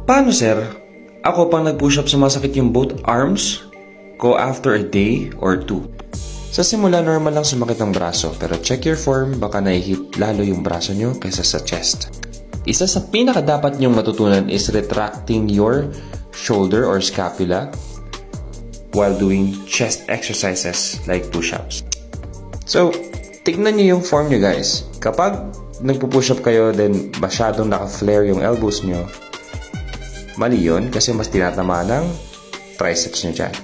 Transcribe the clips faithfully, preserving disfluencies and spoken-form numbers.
Paano sir? Ako pang nag-push up sumasakit yung both arms ko after a day or two. Sa simula, normal lang sumakit ang braso, pero check your form, baka nai-hit lalo yung braso nyo kaysa sa chest. Isa sa pinaka dapat nyong matutunan is retracting your shoulder or scapula while doing chest exercises like push-ups. So, tignan nyo yung form nyo guys. Kapag nagpo-push up kayo, then masyadong naka-flare yung elbows nyo, mali yun kasi mas tinatama ng triceps nyo dyan.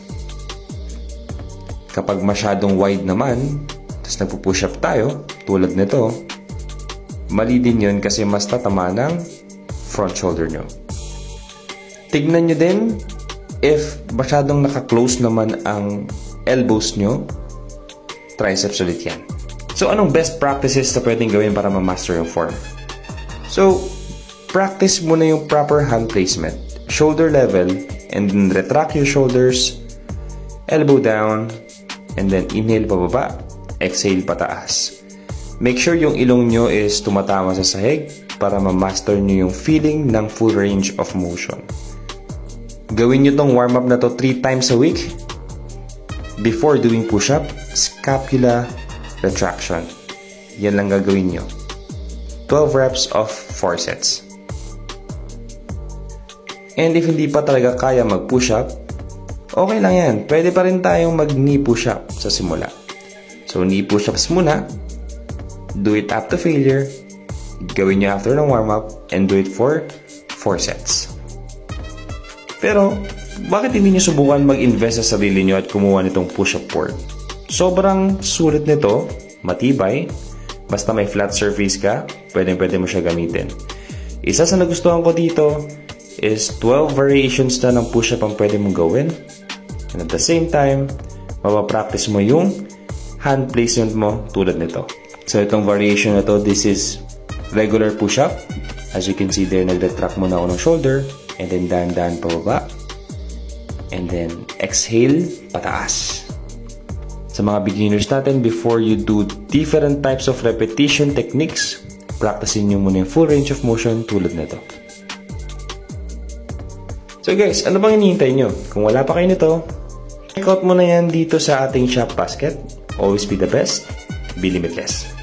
Kapag masyadong wide naman, tapos nagpo-push up tayo, tulad nito, mali din yun kasi mas tatama ng front shoulder nyo. Tignan nyo din if masyadong naka-close naman ang elbows nyo, triceps ulit yan. So, anong best practices na pwedeng gawin para ma-master yung form? So, practice muna yung proper hand placement. Shoulder level, and then retract your shoulders, elbow down, and then inhale pababa, exhale pataas. Make sure yung ilong nyo is tumatama sa sahig para ma-master nyo yung feeling ng full range of motion. Gawin nyo tong warm-up na to three times a week before doing push-up, scapula retraction. Yan lang gagawin nyo. twelve reps of four sets. And if hindi pa talaga kaya mag-push-up, okay lang yan. Pwede pa rin tayong mag-knee push-up sa simula. So, knee push-ups muna. Do it up to failure. Gawin nyo after ng warm-up and do it for four sets. Pero, bakit hindi nyo subukan mag-invest sa sarili nyo at kumuha nitong push-up board? Sobrang sulit nito, matibay, basta may flat surface ka, pwede-pwede mo siya gamitin. Isa sa nagustuhan ko dito is twelve variations na ng push-up ang pwede mong gawin. And at the same time, mapapractice mo yung hand placement mo tulad nito. So, itong variation na to, this is regular push-up. As you can see there, nag-retract mo na ako ng shoulder. And then, dahan-dahan pababa. And then, exhale, pataas. Sa mga beginners natin, before you do different types of repetition techniques, practicein nyo muna yung full range of motion tulad nito. So guys, ano bang hinihintay nyo? Kung wala pa kayo nito, check out mo na yan dito sa ating shop basket. Always be the best, be limitless.